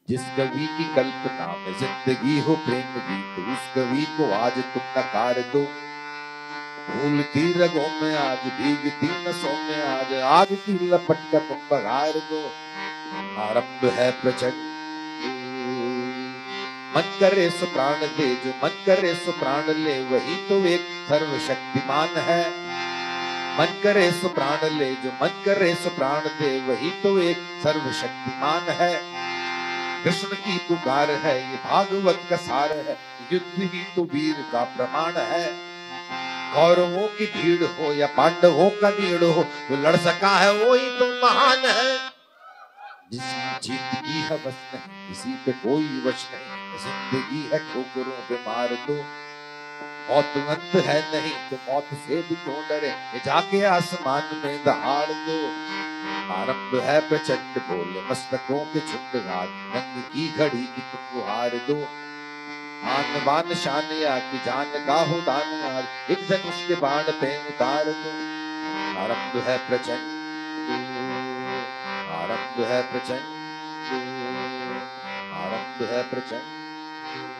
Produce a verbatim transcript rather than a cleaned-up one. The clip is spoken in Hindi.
जिस कवि की कल्पना में जिंदगी हो प्रेम गीत, उस कवि को आज तुम नकार दो। भूलती रगों में आज, भीगती नसों में आज, आग की लपट का तुम बघार दो। आरंभ है प्रचंड, मन करे सो प्राण दे, जो मन करे सो प्राण ले, वही तो एक सर्वशक्तिमान है। मन करे सो प्राण ले, जो मन करे सो प्राण दे, वही तो एक सर्वशक्तिमान है। कृष्ण की पुकार है, ये भागवत का सार है, युद्ध ही तो वीर का प्रमाण है। कौरवों की भीड़ हो या पांडवों का नीड़ हो, जो लड़ सका है वो ही तो महान है। जिसकी जीत की हवस नहीं, किसी पे कोई वश नहीं, जिंदगी है ठोकरों पे मार दो। मौत अंत है नहीं तो मौत से भी क्यों डरे, ये जाके आसमान में दहाड़ दो। आरंभ है प्रचंड, बोले मस्तकों के झुंड, राज रंग की घड़ी की तुम गुहार दो। आन बान शान या की जान का हो दान, आज एक धनुष के बाण पे उतार दो। आरंभ है प्रचंड, आरंभ है प्रचंड, आरंभ है प्रचंड।